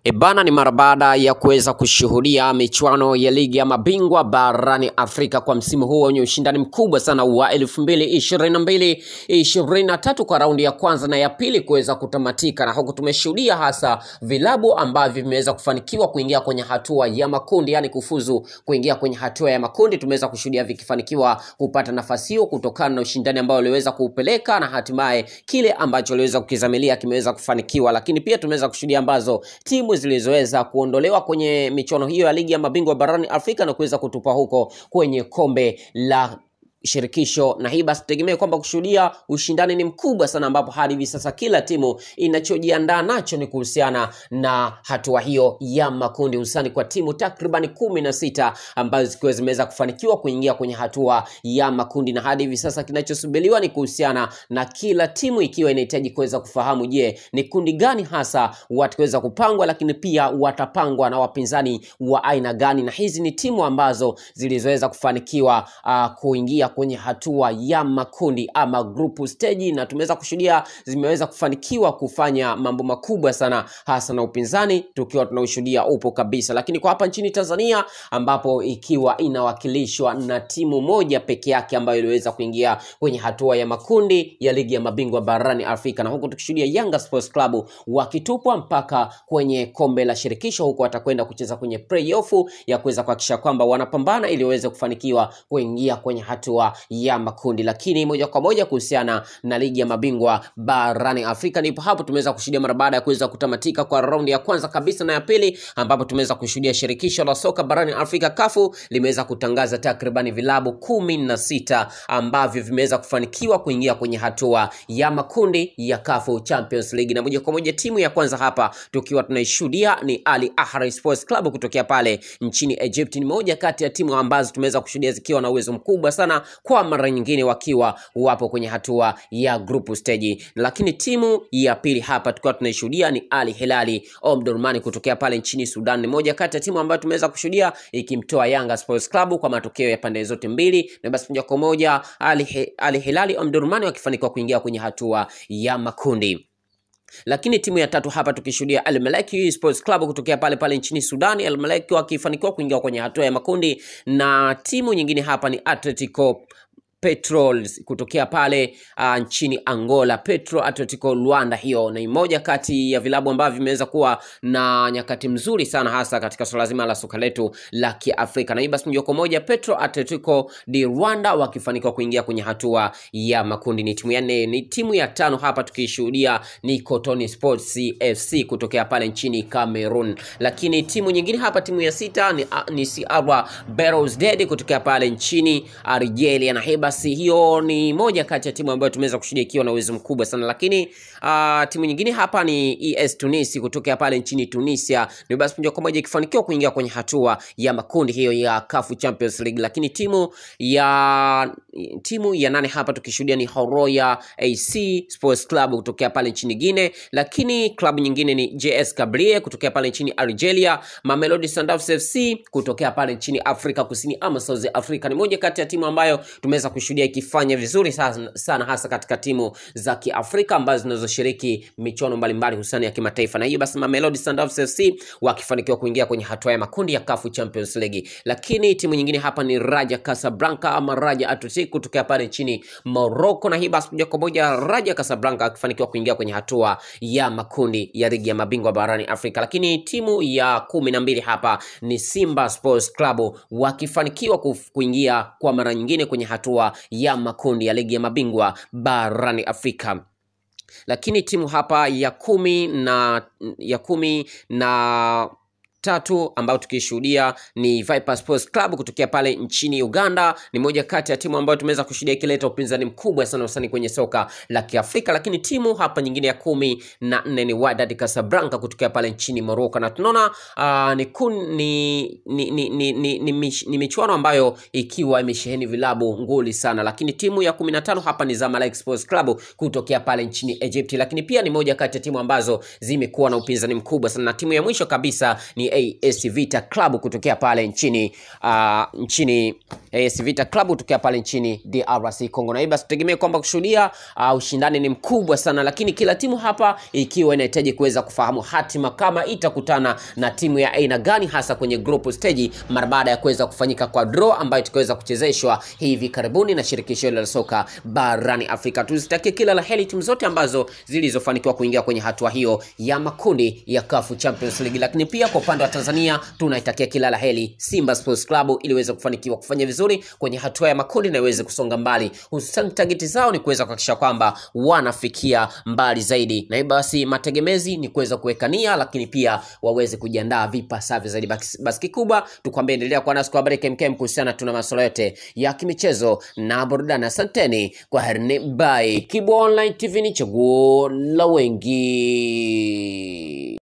Bana, ni mara baada ya kuweza kushuhudia michuano ya ligi ya mabingwa barani Afrika kwa msimu huu wenye ushindani mkubwa sana wa 2022-2023 kwa raundi ya kwanza na ya pili kuweza kutamatika, na huku tumeshuhudia hasa vilabu ambavyo vimeweza kufanikiwa kuingia kwenye hatua ya makundi, yani kufuzu kuingia kwenye hatua ya makundi. Tumeweza kushuhudia vikifanikiwa kupata nafasi hiyo kutokana na ushindani ambao waliweza kuupeleka, na hatimaye kile ambacho waliweza kukizamilia kimeweza kufanikiwa. Lakini pia tumeweza kushuhudia ambazo timu zilizoweza kuondolewa kwenye michuano hiyo ya ligi ya mabingwa barani Afrika na kuweza kutupa huko kwenye kombe la shirikisho, na hii basi tegemea kwamba kushuhudia ushindani ni mkubwa sana, ambapo hadi hivi sasa kila timu inachojiandaa nacho ni kuhusiana na hatua hiyo ya makundi, hususani kwa timu takriban 16 ambazo zikiwa zimeweza kufanikiwa kuingia kwenye hatua ya makundi. Na hadi hivi sasa kinachosubiriwa ni kuhusiana na kila timu ikiwa inahitaji kuweza kufahamu, je, ni kundi gani hasa wataweza kupangwa, lakini pia watapangwa na wapinzani wa aina gani. Na hizi ni timu ambazo zilizoweza kufanikiwa kuingia kwenye hatua ya makundi ama group stage, na tumeweza kushuhudia zimeweza kufanikiwa kufanya mambo makubwa sana, hasa na upinzani tukiwa tunaushuhudia upo kabisa. Lakini kwa hapa nchini Tanzania, ambapo ikiwa inawakilishwa na timu moja peke yake ambayo iliweza kuingia kwenye hatua ya makundi ya ligi ya mabingwa barani Afrika, na huku tukishuhudia Yanga Sports Club wakitupwa mpaka kwenye kombe la shirikisho, huku watakwenda kucheza kwenye playoff ya kuweza kuhakikisha kwamba wanapambana ili waweze kufanikiwa kuingia kwenye hatua ya makundi. Lakini moja kwa moja kuhusiana na ligi ya mabingwa barani Afrika, nipo hapo tumeweza kushuhudia mara baada ya kuweza kutamatika kwa raundi ya kwanza kabisa na ya pili, ambapo tumeweza kushuhudia shirikisho la soka barani Afrika CAF limeweza kutangaza takriban vilabu 16 ambavyo vimeweza kufanikiwa kuingia kwenye hatua ya makundi ya CAF Champions League. Na moja kwa moja timu ya kwanza hapa tukiwa tunaishuhudia ni Al Ahly Sports Club kutokea pale nchini Egypt. Ni moja kati ya timu ambazo tumeweza kushuhudia zikiwa na uwezo mkubwa sana, kwa mara nyingine wakiwa wapo kwenye hatua ya group stage. Lakini timu ya pili hapa tukiwa tunaishuhudia ni Al Hilal Omdurman kutokea pale nchini Sudan. Ni moja kati ya timu ambayo tumeweza kushuhudia ikimtoa Yanga Sports Club kwa matokeo ya pande zote mbili, na basi moja kwa moja Al Hilal Omdurman wakifanikiwa kuingia kwenye hatua ya makundi. Lakini timu ya tatu hapa tukishuhudia Al Merreikh Sports Club kutokea pale nchini Sudan, Al Merreikh wakifanikiwa kuingia kwenye hatua ya makundi. Na timu nyingine hapa ni Atletico Petrols kutokea pale nchini Angola, Petro Atletico Luanda. Hiyo ni moja kati ya vilabu ambavyo vimeweza kuwa na nyakati mzuri sana, hasa katika swala zima la soka letu la Kiafrika. Na hii basi moja kwa moja Petro Atletico di Luanda wakifanikiwa kuingia kwenye hatua ya makundi. Ni timu ya nne. Ni timu ya tano hapa tukishuhudia ni Cotonou Sports FC kutokea pale nchini Cameroon. Lakini timu nyingine hapa, timu ya sita ni CR Belouizdad kutokea pale nchini Algeria, na basi hiyo ni moja kati ya timu ambayo tumeweza kushuhudia ikiwa na uwezo mkubwa sana. Lakini timu nyingine hapa ni ES Tunis kutokea pale nchini Tunisia, ndio basi moja kwa moja ikifanikiwa kuingia kwenye hatua ya makundi hiyo ya CAF Champions League. Lakini timu ya nane hapa tukishuhudia ni Horoya AC Sports Club kutokea pale nchini Guinea. Lakini klabu nyingine ni JS Kabylie kutokea pale nchini Algeria, Mamelodi Sundowns FC kutokea pale nchini Afrika Kusini ama South Africa. Ni moja kati ya timu ambayo tumeweza kushuhudia ikifanya vizuri sana hasa katika timu za Kiafrika ambazo zinazoshiriki michuano mbalimbali hususan ya kimataifa. Na hiyo basi Mamelodi Sundowns FC wakifanikiwa kuingia kwenye hatua ya makundi ya CAF Champions League. Lakini timu nyingine hapa ni Raja Casablanca ama Raja Athletic kutokea pale nchini Morocco, na hii basi moja kwa moja Raja Casablanca akifanikiwa kuingia kwenye hatua ya makundi ya ligi ya mabingwa barani Afrika. Lakini timu ya 12 hapa ni Simba Sports Club wakifanikiwa kuingia kwa mara nyingine kwenye hatua ya makundi ya ligi ya mabingwa barani Afrika. Lakini timu hapa ya kumi na tatu ambao tukishuhudia ni Viper Sports Club kutokea pale nchini Uganda. Ni moja kati ya timu ambayo tumeweza kushuhudia ikileta upinzani mkubwa sana usani kwenye soka la Kiafrika. Lakini timu hapa nyingine ya 14 ni Wydad Casablanca kutokea pale nchini Morocco, na tunaona ni michuano ambayo ikiwa imesheheni vilabu nguli sana. Lakini timu ya 15 hapa ni Zamalek Sports Club kutokea pale nchini Egypt, lakini pia ni moja kati ya timu ambazo zimekuwa na upinzani mkubwa sana. Na timu ya mwisho kabisa ni AS Vita Club kutokea pale nchini AS Vita Club kutokea pale nchini DRC Congo. Na basi tutegemee kwamba kushuhudia ushindani ni mkubwa sana, lakini kila timu hapa ikiwa inahitaji kuweza kufahamu hatima kama itakutana na timu ya aina gani hasa kwenye group stage mara baada ya kuweza kufanyika kwa draw ambayo itakaweza kuchezeshwa hivi karibuni na shirikisho la soka barani Afrika. Tuzitakie kila la heri timu zote ambazo zilizofanikiwa kuingia kwenye hatua hiyo ya makundi ya CAF Champions League, lakini pia kwa upande wa Tanzania tunaitakia kila la heri Simba Sports Club ili iweze kufanikiwa kufanya vizuri kwenye hatua ya makundi na iweze kusonga mbali. Hususan target zao ni kuweza kuhakikisha kwamba wanafikia mbali zaidi, na basi mategemezi ni kuweza kuweka nia, lakini pia waweze kujiandaa vipasavyo zaidi. Basi kikubwa tukwambie endelea kuwa nasi kwa habari KMKM kuhusiana tuna masuala yote ya kimichezo na burudani. Asanteni, kwa herini, bye. Kibwa Online TV ni chaguo la wengi.